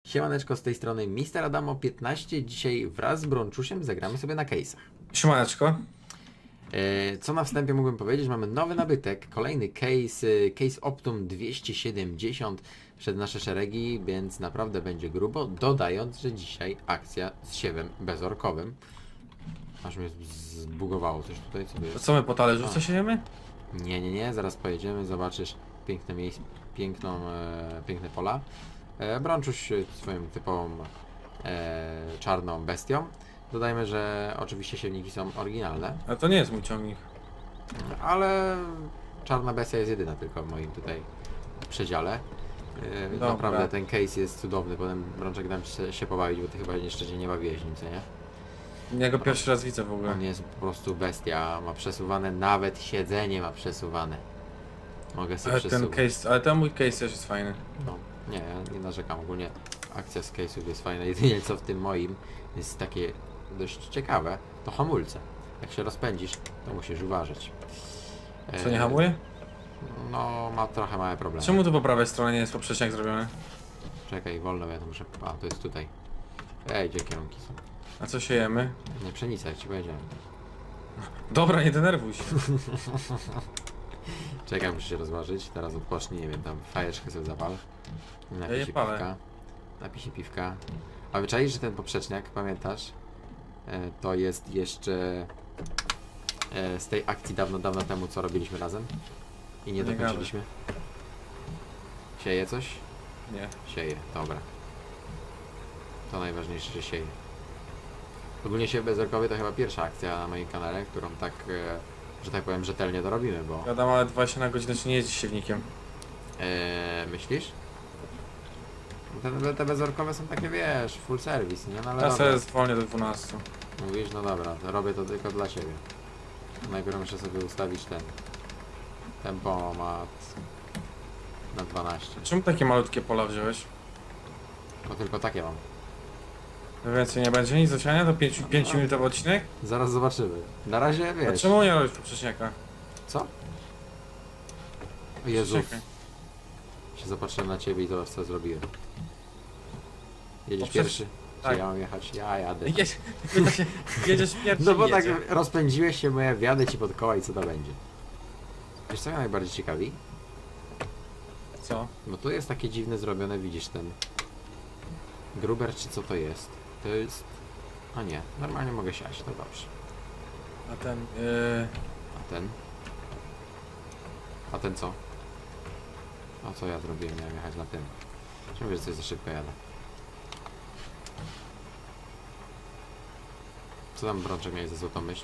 Siemaneczko, z tej strony Mister Adamo 15. Dzisiaj wraz z Brączusiem zagramy sobie na case'ach. Siemaneczko. Co na wstępie mógłbym powiedzieć, mamy nowy nabytek, kolejny case, case Optum 270 przed nasze szeregi, więc naprawdę będzie grubo, dodając, że dzisiaj akcja z siewem bezorkowym. Aż mnie zbugowało coś tutaj, co To jest? co my po talerzu siejemy? Nie, zaraz pojedziemy, zobaczysz piękne miejsce, piękne pola. Brączuś swoją typową czarną bestią. Dodajmy, że oczywiście siewniki są oryginalne, Ale to nie jest mój ciągnik. ale czarna bestia jest jedyna tylko w moim tutaj przedziale. Dobra. Naprawdę ten case jest cudowny, potem Brączek dam się pobawić, bo ty chyba jeszcze się nie bawiłeś nim, co nie? Ja go pierwszy raz widzę w ogóle. On jest po prostu bestia, ma przesuwane, nawet siedzenie ma przesuwane. Mogę sobie Ale ten przesuwać. case, ale ten mój case też jest fajny. No, nie, ja nie narzekam ogólnie. Akcja z case'ów jest fajna. Jedynie co w tym moim jest takie dość ciekawe, to hamulce. Jak się rozpędzisz, to musisz uważać. Co, nie hamuje? No, ma trochę małe problemy. Czemu tu po prawej stronie nie jest poprzeczniak zrobiony? Czekaj, wolno, ja to muszę... A, to jest tutaj. Gdzie kierunki są? A co siejemy? Nie, pszenica, jak ci powiedziałem. Dobra, nie denerwuj się. Czekaj, muszę się rozważyć. Teraz odpocznij, nie wiem, tam fajeczkę sobie zapal. Napij nie się palę. piwka. Napij się piwka. A wyczaisz, że ten poprzeczniak, pamiętasz? To jest jeszcze z tej akcji dawno temu, co robiliśmy razem. I nie Nie dokończyliśmy. Sieje coś? Nie. Sieje, dobra. To najważniejsze, że sieje. Ogólnie siew bezorkowy to chyba pierwsza akcja na moim kanale, którą tak, że tak powiem, rzetelnie to robimy, bo... Wiadomo, ale 20 na godzinę czy nie jeździ siewnikiem. Myślisz? Te bezorkowe są takie, wiesz, full service, nie? No, ale Ja dobra. sobie zwolnię do 12. Mówisz, no dobra, to robię to tylko dla siebie. Najpierw muszę sobie ustawić ten tempomat na 12. Czemu takie malutkie pola wziąłeś? Bo tylko takie mam. Więcej nie będzie nic do siania? To 5 minutowy odcinek? Zaraz zobaczymy. Na razie A wiesz. czemu nie robisz poprzeczniaka? Co? O Jezus. Czekaj. Się zapatrzyłem na ciebie i zobacz co zrobiłem. Jedziesz Poprzecz- pierwszy? Czy tak. ja mam jechać? Ja jadę. Jedziesz pierwszy. No bo i tak jedzie. rozpędziłeś się, bo ja wjadę ci pod koła i co to będzie. Wiesz co mnie najbardziej ciekawi? Co? No to jest takie dziwne zrobione, widzisz ten gruber czy co to jest? To jest... A nie, normalnie mogę siać, to dobrze. A ten... A ten? A ten co? A co ja zrobiłem? Miałem jechać na tym. Czemu wiesz, że coś za szybko jadę? Co tam Brączek miałeś za złotą myśl?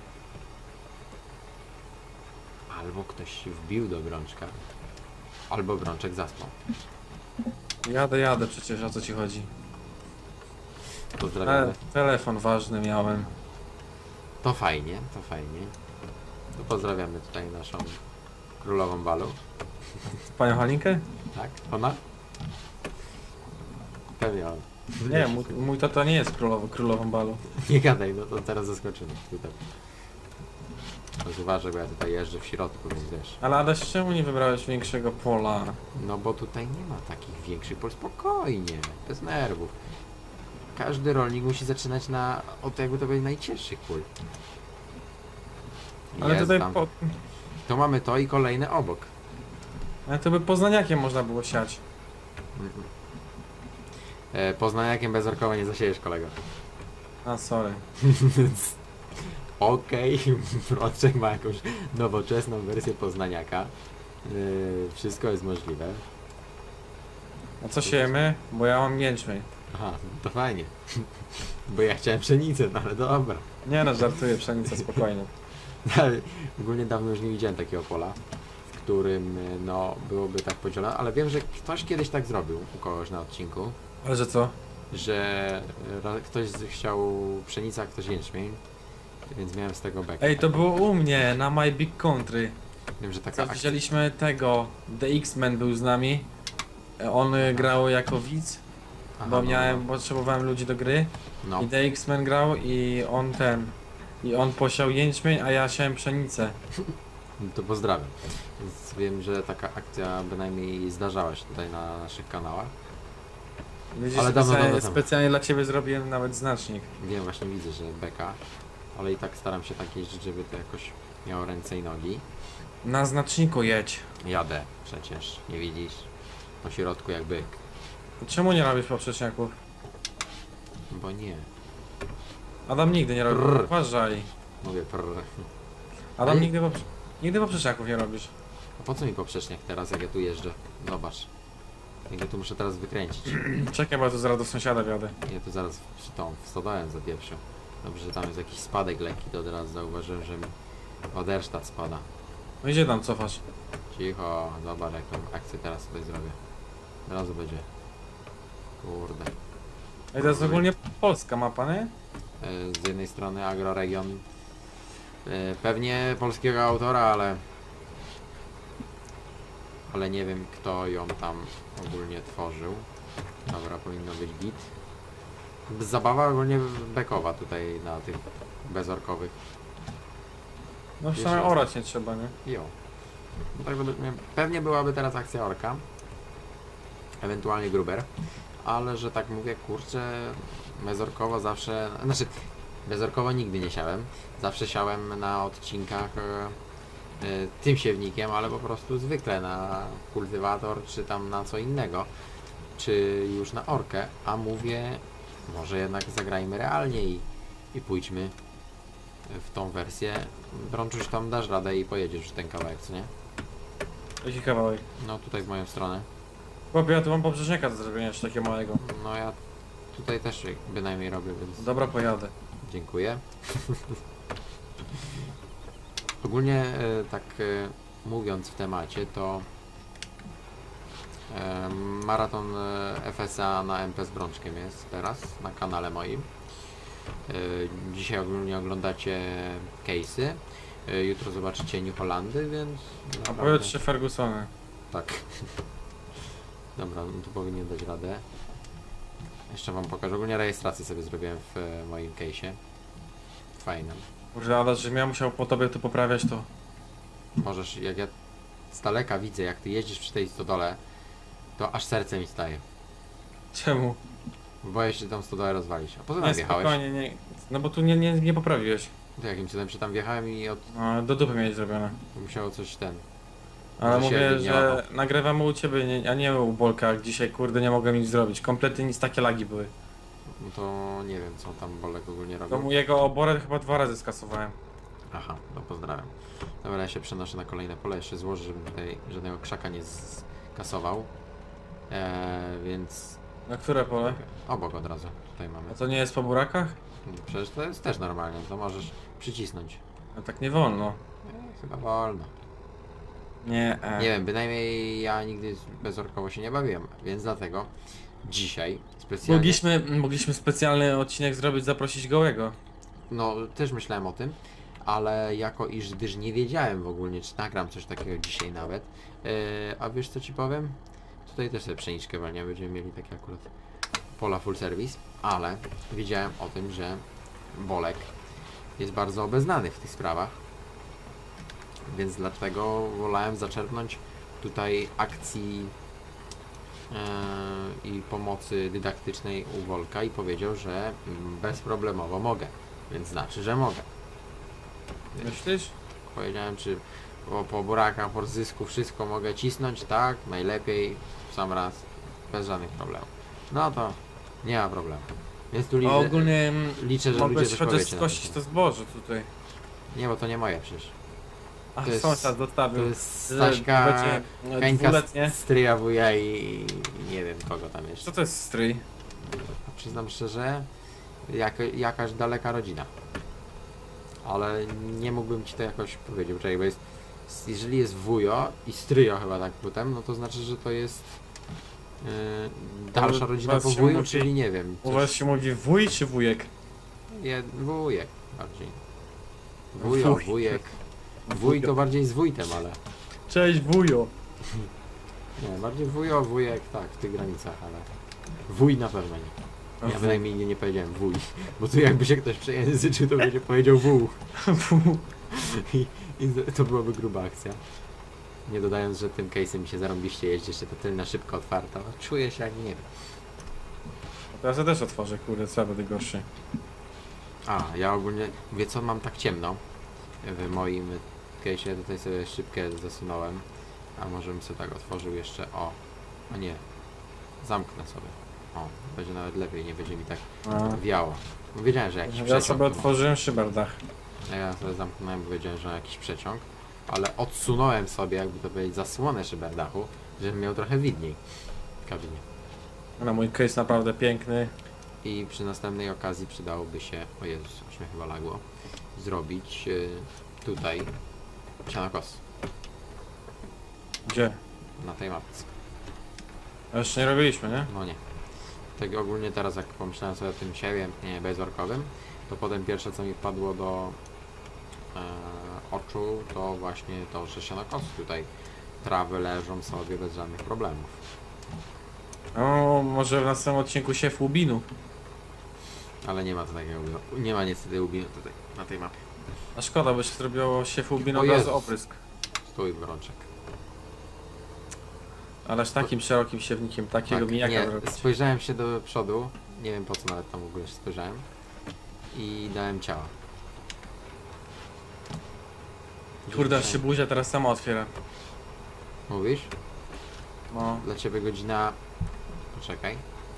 Albo ktoś się wbił do Brączka. Albo Brączek zaspał. Jadę przecież, o co ci chodzi? Pozdrawiamy. Telefon ważny miałem. To fajnie, to fajnie. To pozdrawiamy tutaj naszą królową balu. Panią Halinkę? Tak? Ona? Pewnie on. Nie, mój tata nie jest królową balu. Nie gadaj, no to teraz zaskoczymy tutaj. Uważaj, bo ja tutaj jeżdżę w środku, więc wiesz. Ale Adaś, czemu nie wybrałeś większego pola? No bo tutaj nie ma takich większych pól. Spokojnie, bez nerwów. Każdy rolnik musi zaczynać od jakby to będzie najcięższych pól. Ale Jest tutaj tam. To mamy to i kolejne obok. Ale to by poznaniakiem można było siać. Poznaniakiem bezorkowo nie zasiejesz, kolego. A, sorry. Okej, Brączek ma jakąś nowoczesną wersję poznaniaka. Wszystko jest możliwe. A co siejemy? Bo ja mam jęczmień. Aha, to fajnie. Bo ja chciałem pszenicę, no ale dobra. Nie no, żartuję, pszenica spokojnie. Ale ogólnie dawno już nie widziałem takiego pola, w którym no byłoby tak podzielone, ale wiem, że ktoś kiedyś tak zrobił u kogoś na odcinku, Ale że co? że ktoś chciał pszenica, a ktoś jęczmień, więc miałem z tego bekę. Ej, to było u mnie, na My Big Country. Wiem, że taka Co, akcja... wzięliśmy tego, The X-Men był z nami. On grał jako widz, Aha, bo no, potrzebowałem ludzi do gry. no. I The X-Men grał i on posiał jęczmień, a ja siałem pszenicę. No to pozdrawiam. Więc wiem, że taka akcja bynajmniej zdarzała się tutaj na naszych kanałach. Widzisz, Ale dawno temu. specjalnie dla ciebie zrobiłem nawet znacznik. Wiem, właśnie widzę, że beka. Ale i tak staram się tak jeździć, żeby to jakoś miało ręce i nogi. Na znaczniku jedź. Jadę przecież, nie widzisz? Po środku jak byk. Czemu nie robisz poprzeczniaków? Bo nie. Adam nigdy nie robi. Prr. Uważaj. Mówię prr. Adam Ale- nigdy poprzeczniaków nie robisz. A po co mi poprzeczniak teraz, jak ja tu jeżdżę? Zobacz. Jak ja tu muszę teraz wykręcić. Czekaj, bo ja tu zaraz do sąsiada wjadę. Ja tu zaraz wstawałem za pierwszą. Dobrze, że tam jest jakiś spadek lekki, to od razu zauważyłem, że mi Waderstadt spada. No i gdzie tam cofasz? Cicho, zobacz jaką akcję teraz tutaj zrobię. Od razu będzie. Kurde. Ej, to jest ogólnie polska mapa, nie? Z jednej strony Agroregion. Pewnie polskiego autora, ale nie wiem kto ją tam ogólnie tworzył. Dobra, powinno być git. Zabawa ogólnie bekowa tutaj na tych bezorkowych. No w Jeszcze sumie jest. orać nie trzeba, nie? Jo. No tak według mnie pewnie byłaby teraz akcja orka. Ewentualnie gruber. Ale że tak mówię, kurczę, bezorkowo zawsze... Znaczy, bezorkowo nigdy nie siałem. Zawsze siałem na odcinkach tym siewnikiem, ale po prostu zwykle na kultywator, czy tam na co innego. Czy już na orkę. A mówię, może jednak zagrajmy realnie i pójdźmy w tą wersję. Brączuś, tam dasz radę i pojedziesz już ten kawałek, co nie? Jaki kawałek? No tutaj w moją stronę. Chłopie, ja tu mam poprzeczniaka do zrobienia jeszcze takiego małego. No ja tutaj też bynajmniej robię, więc Dobra, pojadę. dziękuję. Ogólnie tak mówiąc w temacie, to maraton FSA na MP z Brączkiem jest teraz na kanale moim. Dzisiaj ogólnie oglądacie case'y. Jutro zobaczycie New Hollandy, więc... A naprawdę- powiedz się Fergusony. Tak. Dobra, no tu powinien dać radę. Jeszcze wam pokażę. Ogólnie rejestrację sobie zrobiłem w moim case'ie. Fajnym. Kurde, Adaś, żebym ja musiał po tobie to poprawiać, to... Możesz, jak ja z daleka widzę, jak ty jeździsz przy tej stodole, to aż serce mi staje. Czemu? Boję się tą stodołę rozwalić. A poza Nie, tym wjechałeś? spokojnie, nie... No bo tu nie poprawiłeś. To jakim cudem się tam wjechałem i No, do dupy miałeś zrobione. musiało coś ten... Ale Może się mówię, nie że łapał. nagrywamy u ciebie, a nie u Bolka, jak dzisiaj, kurde, nie mogłem nic zrobić. Kompletnie nic, takie lagi były. No to nie wiem, co tam Bolek ogólnie To robił. mu jego oborę chyba 2 razy skasowałem. Aha, no pozdrawiam. Dobra, ja się przenoszę na kolejne pole, jeszcze złożę, żebym tutaj żadnego krzaka nie skasował. Więc Na które pole? obok od razu tutaj mamy. A to nie jest po burakach? Przecież to jest też normalnie, to możesz przycisnąć. No tak nie wolno. Chyba wolno. Nie, Nie wiem, bynajmniej ja nigdy bezorkowo się nie bawiłem, więc dlatego dzisiaj specjalnie... Mogliśmy specjalny odcinek zrobić, zaprosić gołego. No, też myślałem o tym, ale gdyż nie wiedziałem w ogóle, czy nagram coś takiego dzisiaj nawet. A wiesz co ci powiem? Tutaj też sobie pszeniczkę walnie, będziemy mieli takie akurat pola full service, ale wiedziałem o tym, że Bolek jest bardzo obeznany w tych sprawach, więc dlatego wolałem zaczerpnąć tutaj akcji i pomocy dydaktycznej u Wolka i powiedział, że bezproblemowo mogę, więc znaczy, że mogę. Myślisz? Powiedziałem, czy po burakach, po zysku wszystko mogę cisnąć, tak, najlepiej, w sam raz, bez żadnych problemów. No to nie ma problemu. Więc tu A liczę, ogólnie liczę że ludzie mogłeś coś chociaż powiecie na ten skosić temat. to zboże tutaj. Nie, bo to nie moje przecież. Ach, To jest- sąsiad To zostawił. jest że Staśka, będzie Kańka, dwuletnie. stryja wuja i nie wiem kogo tam jeszcze. Co to jest stryj? Przyznam szczerze, jakaś daleka rodzina. Ale nie mógłbym ci to jakoś powiedzieć, bo jeżeli jest wujo i stryjo chyba tak potem, no to znaczy, że to jest dalsza rodzina was po się wuju, mówi- czyli nie wiem. U was się mówi wuj czy wujek? Wujek bardziej. Wujo, Wuj. wujek. Wuj to bardziej z wójtem, ale... Cześć wujo. Nie, bardziej wujo, wujek, tak, w tych granicach, ale... Wuj na pewno nie. Ja bynajmniej nie powiedziałem wuj, bo tu jakby się ktoś przejęzyczył, to będzie powiedział wół. I to byłaby gruba akcja. Nie dodając, że tym case'em mi się zarąbiście jeździ, jeszcze ta tylna szybko otwarta. No, czuję się jak nie wiem. Teraz ja też otworzę, kurde, co ja będę gorszy. A, ja ogólnie, mówię co, mam tak ciemno w moim case'ie, tutaj sobie szybkę zasunąłem, a może bym sobie tak otworzył jeszcze, o nie, zamknę sobie, o, będzie nawet lepiej, nie będzie mi tak A. wiało. Bo wiedziałem, że jakiś Ja przeciąg sobie tu ma. otworzyłem szyberdach. A ja sobie zamknąłem, bo wiedziałem, że jakiś przeciąg, ale odsunąłem sobie, jakby to powiedzieć, zasłonę szyberdachu, żebym miał trochę widniej w kabinie. No mój case naprawdę piękny. I przy następnej okazji przydałoby się, o Jezus, już mnie chyba lagło, zrobić tutaj sianokos Gdzie? na tej mapce. A jeszcze nie robiliśmy, nie? No nie. Tak ogólnie teraz jak pomyślałem sobie o tym siewiem, nie, bezorkowym, to potem pierwsze co mi wpadło do oczu to właśnie to, że sianokosy tutaj trawy leżą sobie bez żadnych problemów. O, może w następnym odcinku siew łubinu. Ale nie ma to takiego, nie ma niestety ubinu tutaj na tej mapie. A szkoda, by się zrobiło siew łubinu O od razu Jezus. oprysk. Stój, brączek. Ależ takim szerokim siewnikiem takiego Tak, mijaka nie, zrobić. spojrzałem się do przodu, nie wiem po co nawet tam w ogóle się spojrzałem i dałem ciała. Kurde, aż się buzia teraz sama otwiera. Mówisz? No. Dla ciebie godzina... Poczekaj.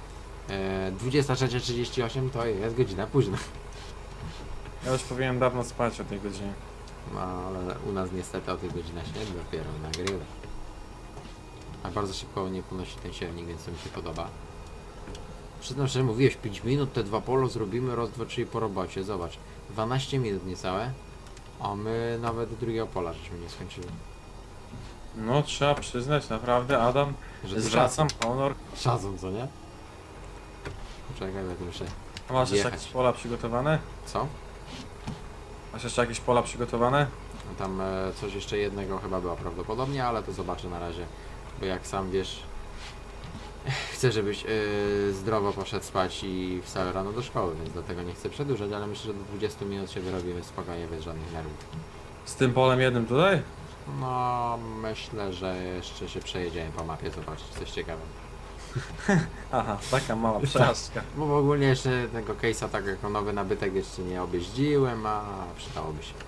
23:38 to jest godzina późna. Ja już powinienem dawno spać o tej godzinie. No, ale u nas niestety o tej godzinie się dopiero nagrywa. A bardzo szybko nie ponosi ten siewnik, więc to mi się podoba. Przyznam szczerze, mówiłeś 5 minut, te 2 polo zrobimy, raz, 2, 3 po robocie. Zobacz, 12 minut niecałe, a my nawet drugiego pola żeśmy nie skończyli. No, trzeba przyznać, naprawdę, Adam, Że to zwracam honor. szacun, co nie? Poczekaj, będę muszę... A masz jeszcze Jechać. jakieś pola przygotowane? Co? Masz jeszcze jakieś pola przygotowane? No tam coś jeszcze jednego chyba było prawdopodobnie, ale to zobaczę na razie. Bo jak sam wiesz, chcę żebyś zdrowo poszedł spać i wstał rano do szkoły, więc dlatego nie chcę przedłużać, ale myślę, że do 20 minut się wyrobimy spokojnie, bez żadnych nerwów. Z tym polem jednym tutaj? No, myślę, że jeszcze się przejedziemy po mapie, zobaczyć coś ciekawego. Aha, taka mała przejażdżka. Bo w ogóle jeszcze tego case'a tak jako nowy nabytek jeszcze nie objeździłem, a przydałoby się.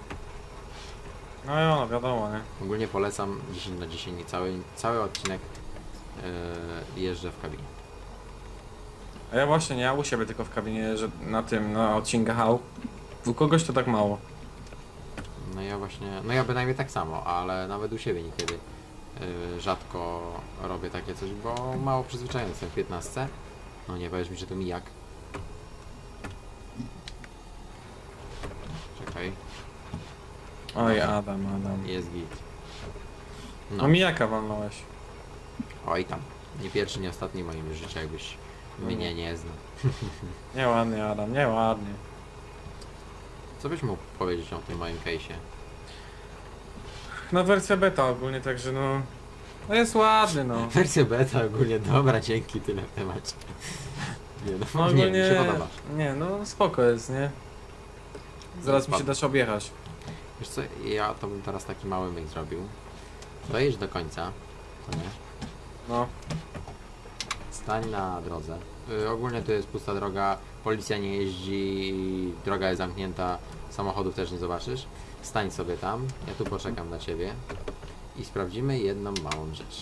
No i ono, wiadomo, nie? Ogólnie polecam 10 na 10 cały odcinek jeżdżę w kabinie. A ja właśnie nie, ja u siebie tylko w kabinie, że na odcinkach hał. U kogoś to tak mało. No ja właśnie, no ja bynajmniej tak samo, ale nawet u siebie niekiedy rzadko robię takie coś, bo mało przyzwyczajony jestem w 15. No nie powiesz mi, że to mijak. Czekaj, Oj, Adam. jest git. No mijaka walnąłeś. Oj tam, nie pierwszy, nie ostatni w moim życiu, jakbyś mnie nie znał. Nieładnie, Adam, nieładnie. Co byś mógł powiedzieć o tym moim case'ie? No wersja beta ogólnie, także no... No jest ładny, no. Wersja beta ogólnie dobra, dzięki, tyle w temacie. Nie no, No nie, mi ogólnie... się podoba. Nie, no spoko jest, nie? Zaraz mi się Spadł. dasz objechać. Wiesz co, ja to bym teraz taki mały myk zrobił. Dojedź do końca, to nie? No. Stań na drodze. Ogólnie to jest pusta droga, policja nie jeździ, droga jest zamknięta, samochodów też nie zobaczysz. Stań sobie tam, ja tu poczekam na ciebie i sprawdzimy jedną małą rzecz.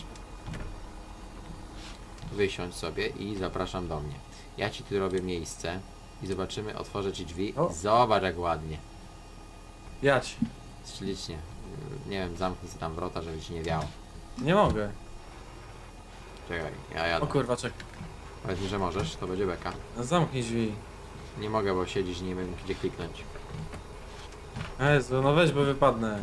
Wysiądź sobie i zapraszam do mnie. Ja ci tu robię miejsce i zobaczymy, otworzę ci drzwi. O. Zobacz jak ładnie. Jadź. Ślicznie. Nie wiem, zamknij sobie tam wrota, żeby ci nie wiało. Nie mogę. Czekaj, ja jadę. O kurwa, czekaj. Powiedz mi, że możesz, to będzie beka. No zamknij drzwi. Nie mogę, bo siedzisz i nie wiem gdzie kliknąć. Jezu, no weź, bo wypadnę.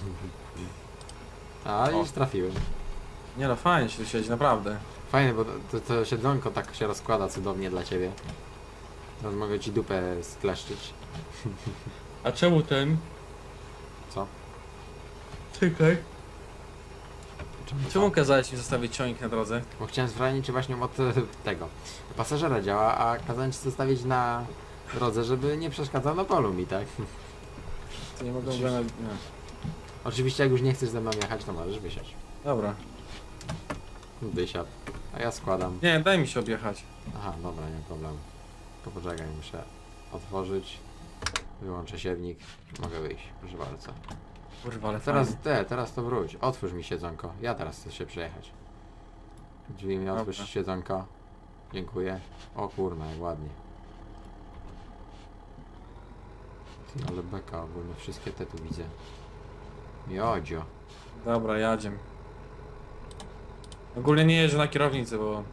A O. już trafiłem. Nie no, fajnie się tu siedzi, naprawdę. Fajne, bo to siedzonko tak się rozkłada cudownie dla ciebie. Teraz mogę ci dupę skleszczyć. A czemu ten? Co? Czekaj. Czemu Czemu kazałeś mi zostawić ciągnik na drodze? Bo chciałem sprawdzić, czy właśnie od tego pasażera działa, a kazałem ci zostawić na drodze, żeby nie przeszkadzał na polu mi, tak? To nie mogę Oczywiście. nie. Oczywiście jak już nie chcesz ze mną jechać, to możesz wysiąść. Dobra. Wysiadł. A ja składam. Nie, daj mi się objechać. Aha, dobra, nie ma problemu. To poczekaj, muszę otworzyć. Wyłączę siewnik. Mogę wyjść, proszę bardzo. Kurwa, ale Teraz to wróć. Otwórz mi siedzonko. Ja teraz chcę się przejechać. Drzwi mi otwórz Dobra. siedzonko. Dziękuję. O kurna, jak ładnie. Ty, ale beka ogólnie, wszystkie te tu widzę. Miodzio. Dobra, jadziem. Ogólnie nie jeżdżę na kierownicy, bo...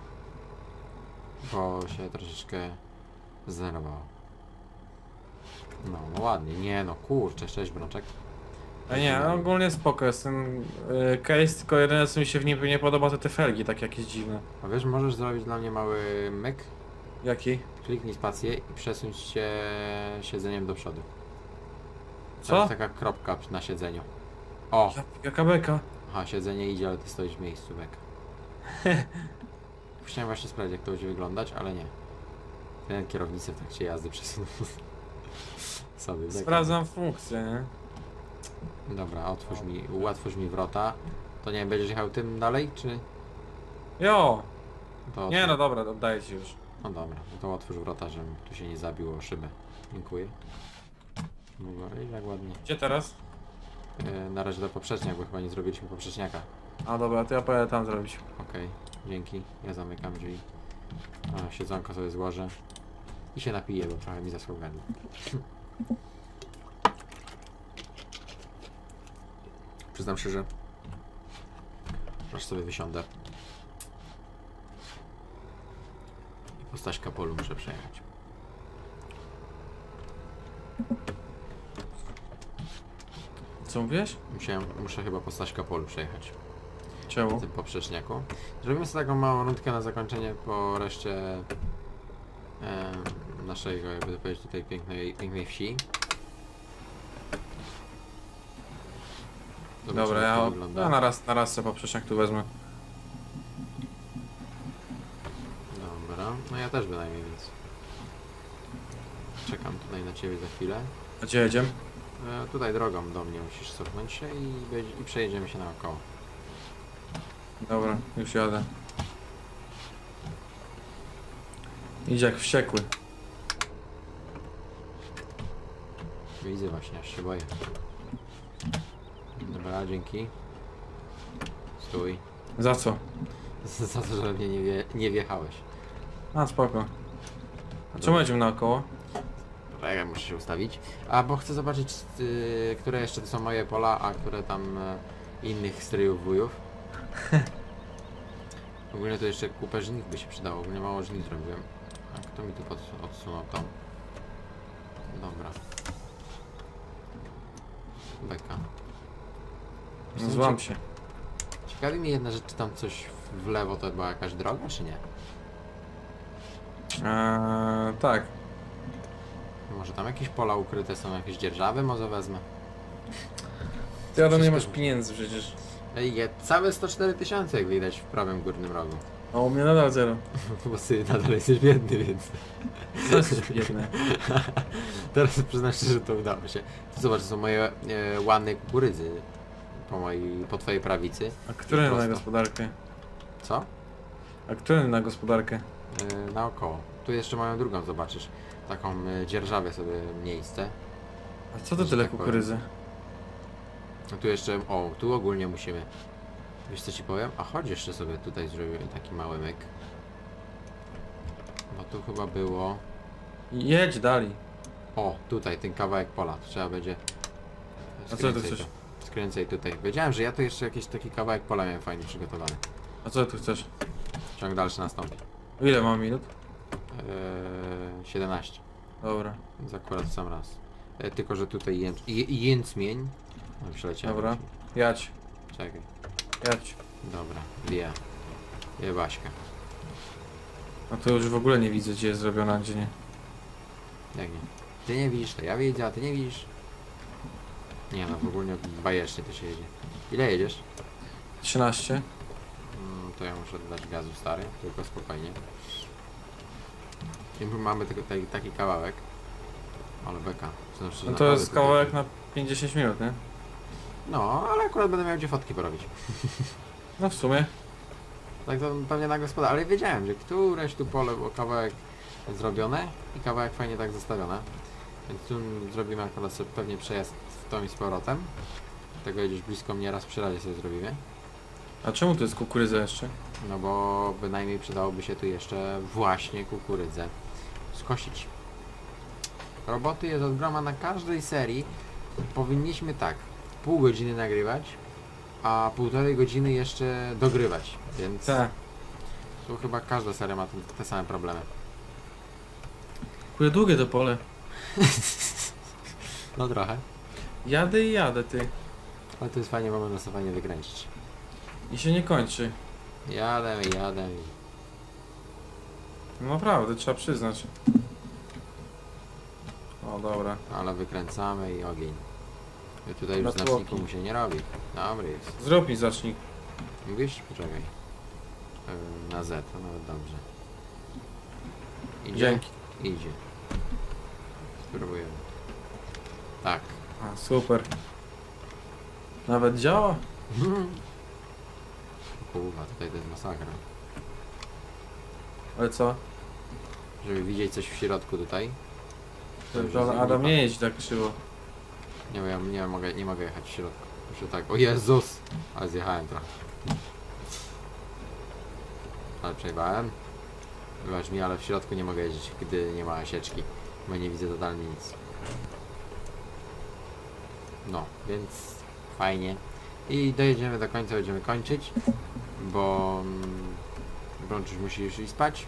Bo się troszeczkę zdenerwowało. No, no ładnie. Nie no, kurczę, cześć Brączek. A nie, ogólnie spoko jest ten case, tylko jedyne co mi się w nim nie podoba to te felgi, tak jakieś dziwne. A wiesz, możesz zrobić dla mnie mały myk? Jaki? Kliknij spację i przesuń się siedzeniem do przodu. Tam Co? jest taka kropka na siedzeniu. O! Jaka beka? Aha, siedzenie idzie, ale ty stoisz w miejscu, bek. Chciałem właśnie sprawdzić, jak to będzie wyglądać, ale nie. Ten kierownicę w trakcie jazdy przesunął sobie. beka. Sprawdzam funkcję, nie? Dobra, ułatwórz mi wrota. To nie wiem, będziesz jechał tym dalej, czy... Jo! To Nie no dobra, oddaję ci już. No dobra, no to otwórz wrota, żebym tu się nie zabił o szybę. Dziękuję. Dobra, i jak ładnie. Gdzie teraz? Na razie do poprzeczniak, bo chyba nie zrobiliśmy poprzeczniaka. A dobra, to ja pojadę tam zrobić. Okej, dzięki. Ja zamykam drzwi. A, siedzonko sobie złożę. I się napiję, bo trochę mi zaschło gardło. Przyznam szczerze, aż sobie wysiądę. I po Staśka polu muszę przejechać. Co mówisz? Muszę chyba po Staśka polu przejechać. Czemu? W tym poprzeczniaku. Zrobimy sobie taką małą rundkę na zakończenie po reszcie naszego, jakby to powiedzieć, tutaj pięknej wsi. Zobaczymy, Dobra, jak to ja wygląda. na raz sobie poprzeczniak tu wezmę. Dobra, no ja też bynajmniej, więc czekam tutaj na ciebie za chwilę. A gdzie jedziemy? Tutaj drogą do mnie musisz cofnąć się i przejedziemy się naokoło. Dobra, już jadę. Idzie jak wściekły. Widzę właśnie, aż się boję. Dobra, dzięki. Stój. Za co? Za to, że mnie nie wjechałeś. A spoko. A czemu jedziemy naokoło? Czekaj, muszę się ustawić. A bo chcę zobaczyć, które jeszcze to są moje pola, a które tam innych stryjów wujów. Ogólnie to jeszcze kupę żniw by się przydało, ogólnie mało żniw zrobiłem. A kto mi tu odsunął tą? Dobra. Beka. No złam się. Ciekawi mnie jedna rzecz, czy tam coś w lewo to była jakaś droga, czy nie? Tak. Może tam jakieś pola ukryte są, jakieś dzierżawy może wezmę? Ty Adam nie Wszystko- masz pieniędzy przecież. Ej, całe 104 000 jak widać w prawym górnym rogu. A u mnie nadal zero. Bo ty nadal jesteś biedny, więc... To jest biedne. Teraz przyznam szczerze, że to udało się. To zobacz, to są moje łany kukurydzy po twojej prawicy. A który na Prosto. gospodarkę? Co? A który na gospodarkę? Naokoło. Tu jeszcze moją drugą zobaczysz. Taką dzierżawię sobie miejsce. A co to Że tyle tak powiem. kukurydzy? A tu jeszcze, o, tu ogólnie musimy. Wiesz co ci powiem? A chodź jeszcze sobie tutaj zrobimy taki mały myk. Bo tu chyba było... Jedź dalej. O, tutaj ten kawałek pola. To trzeba będzie... A co ty Skręcaj chcesz? to. Skręcaj tutaj. Wiedziałem, że ja tu jeszcze jakiś taki kawałek pola miałem fajnie przygotowany. A co tu chcesz? Ciąg dalszy nastąpi. Ile mam minut? 17. Dobra. Więc akurat w sam raz. Tylko, że tutaj jęcmień. No, przeleciałem. Dobra. Jadź. Czekaj. Jadź. Dobra, wie Baśka. No to już w ogóle nie widzę gdzie jest zrobiona, a gdzie nie. Jak nie? Ty nie widzisz, to ja widzę, a ty nie widzisz. Nie no, w ogóle bajecznie to się jedzie. Ile jedziesz? 13. To ja muszę dodać gazu, stary, tylko spokojnie. I my mamy taki kawałek. Ale beka. Znaczy, że No to naprawdę jest tutaj- kawałek na 50 minut, nie? No, ale akurat będę miał gdzie fotki porobić. No w sumie. Tak to pewnie na gospodarze, ale wiedziałem, że któreś tu pole było kawałek zrobione i kawałek fajnie tak zostawione. Więc tu zrobimy akurat sobie pewnie przejazd w tą i z powrotem. Tego jedziesz blisko mnie, raz przy razie sobie zrobimy. A czemu to jest kukurydza jeszcze? No bo bynajmniej przydałoby się tu jeszcze właśnie kukurydzę skosić. Roboty jest od groma na każdej serii. Powinniśmy tak, pół godziny nagrywać, a półtorej godziny jeszcze dogrywać. Więc Tak. tu chyba każda seria ma te same problemy. Kurde, długie to pole. No trochę. Jadę i jadę, ty. Ale to jest fajnie, bo można sobie fajnie wykręcić. I się nie kończy. Jadę i jadę i... No naprawdę, trzeba przyznać. O, dobra. Ale wykręcamy i ogień. I tutaj już Na znaczniku tłoki. mu się nie robi. Dobry jest. Zrób mi zacznik. Mówisz? Poczekaj. Na Z, to nawet dobrze. Idzie? Dzięki. Idzie. Spróbujemy. Tak. A, super. Nawet działa? Kurwa, tutaj to jest masakra. Ale co? Żeby widzieć coś w środku tutaj. To już To jest Adam lipa. nie jedź tak krzywo. Nie, bo ja nie mogę jechać w środku. Muszę tak. O Jezus! Ale zjechałem trochę. Ale przejebałem. Wybacz mi, ale w środku nie mogę jeździć, gdy nie ma sieczki. Bo nie widzę totalnie nic. No, więc fajnie. I dojedziemy do końca, będziemy kończyć. Bo... Brącz już musi już iść spać.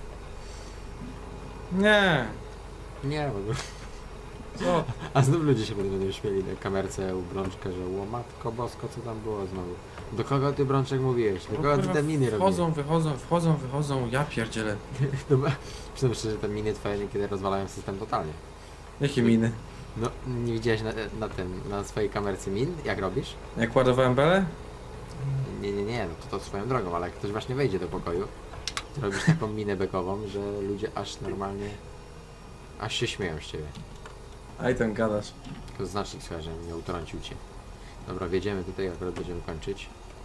Nie. Nie, w ogóle. Co? A znów ludzie się będą śmieli na kamerce u Brączka, że o matko bosko, co tam było znowu. Do kogo ty, Brączek, mówiłeś? Do kogo ty te miny robisz? Wchodzą, ja pierdzielę. No, przyznam szczerze, że te miny twoje niekiedy rozwalają system totalnie. Jakie miny? No, nie widziałeś na swojej kamerce min, jak robisz? Jak ładowałem belę? Nie, no to swoją drogą, ale jak ktoś właśnie wejdzie do pokoju, to robisz taką minę bekową, że ludzie aż normalnie, aż się śmieją z ciebie. Aj ten gadasz. To znacznik, słuchaj, że nie utrącił cię. Dobra, wjedziemy tutaj, akurat będziemy kończyć.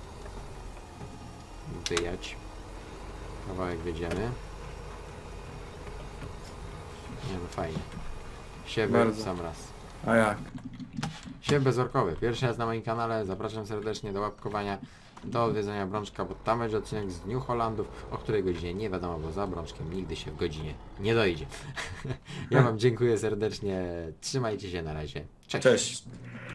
Wyjać. Kawałek wjedziemy. Nie no, fajnie. Siew Bardzo. sam raz. A jak? Siew bezorkowy. Pierwszy raz na moim kanale. Zapraszam serdecznie do łapkowania, do odwiedzenia Brączka, bo tam będzie odcinek z New Hollandów, o której godzinie nie wiadomo, bo za Brączkiem nigdy się w godzinie nie dojdzie. Ja wam dziękuję serdecznie. Trzymajcie się, na razie. Cześć. Cześć.